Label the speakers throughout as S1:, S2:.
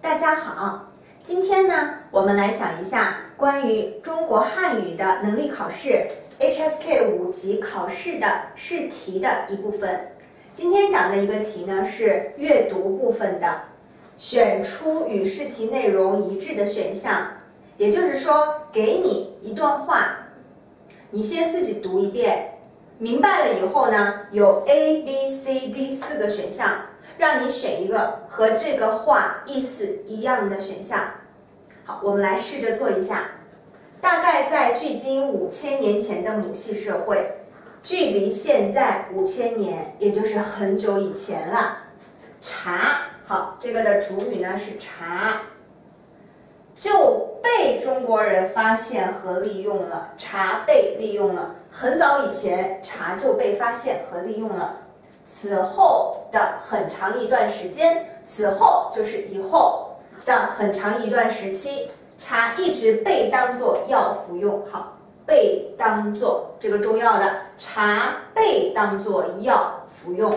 S1: 大家好，今天呢，我们来讲一下关于中国汉语的能力考试 HSK 5级考试的试题的一部分。今天讲的一个题呢是阅读部分的，选出与试题内容一致的选项，也就是说，给你一段话，你先自己读一遍，明白了以后呢，有 A、B、C、D 4个选项。让你选一个和这个话意思一样的选项。好，我们来试着做一下。大概在距今5000年前的母系社会，距离现在5000年，也就是很久以前了。茶，好，这个的主语呢是茶，就被中国人发现和利用了。茶被利用了，很早以前，茶就被发现和利用了。此后的很长一段时间，此后就是以后的很长一段时期，茶一直被当作药服用。好，被当作这个重要的，茶被当作药服用。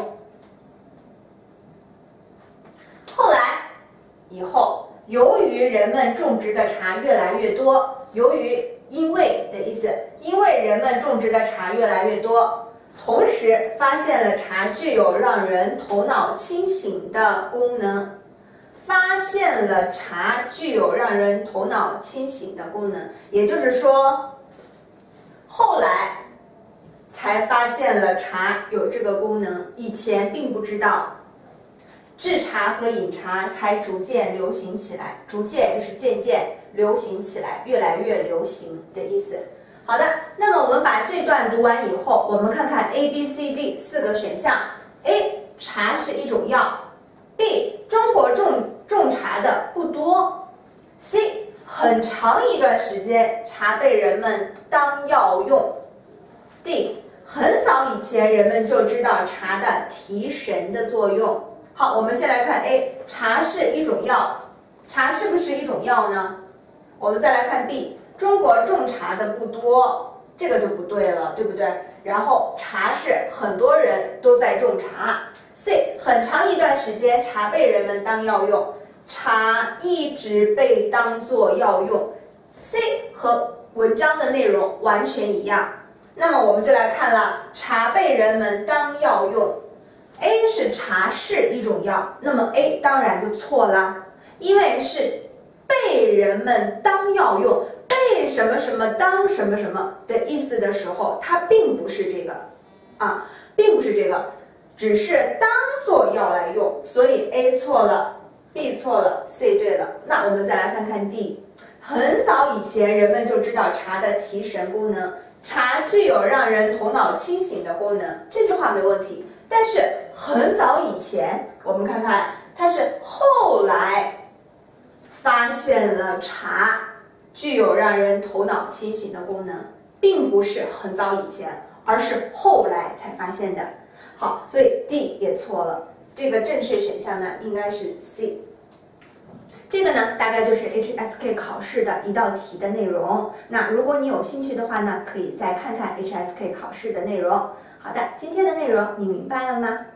S1: 后来以后，由于人们种植的茶越来越多，因为的意思，因为人们种植的茶越来越多。同时发现了茶具有让人头脑清醒的功能，发现了茶具有让人头脑清醒的功能，也就是说，后来才发现了茶有这个功能，以前并不知道。制茶和饮茶才逐渐流行起来，逐渐就是渐渐流行起来，越来越流行的意思。好的，那么我们把这段读完以后，我们看看 A、B、C、D 4个选项。A. 茶是一种药。B. 中国种茶的不多。C. 很长一段时间，茶被人们当药用。D. 很早以前人们就知道茶的提神的作用。好，我们先来看 A， 茶是一种药。茶是不是一种药呢？我们再来看 B。中国种茶的不多，这个就不对了，对不对？然后茶是很多人都在种茶。C. 很长一段时间，茶被人们当药用，茶一直被当作药用。C 和文章的内容完全一样。那么我们就来看了，茶被人们当药用。A 是茶是一种药，那么 A 当然就错了，因为是被人们当药用。被什么什么当什么什么的意思的时候，它并不是这个啊，并不是这个，只是当做药来用，所以 A 错了 ，B 错了 ，C 对了。那我们再来看看 D， 很早以前人们就知道茶的提神功能，茶具有让人头脑清醒的功能，这句话没问题。但是很早以前，我们看看它是后来发现了茶具有让人头脑清醒的功能，并不是很早以前，而是后来才发现的。好，所以 D 也错了，这个正确选项呢应该是 C。这个呢大概就是 HSK 考试的一道题的内容。那如果你有兴趣的话呢，可以再看看 HSK 考试的内容。好的，今天的内容你明白了吗？